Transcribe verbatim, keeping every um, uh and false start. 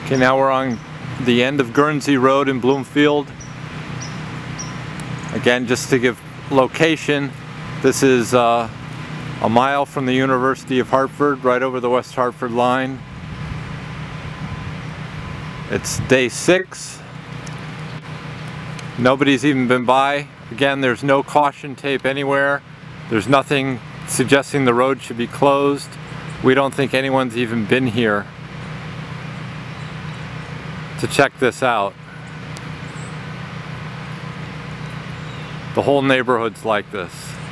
Okay, now we're on the end of Guernsey Road in Bloomfield. Again, just to give location, this is uh, a mile from the University of Hartford, right over the West Hartford line. It's day six. Nobody's even been by. Again, there's no caution tape anywhere. There's nothing suggesting the road should be closed. We don't think anyone's even been here to check this out. The whole neighborhood's like this.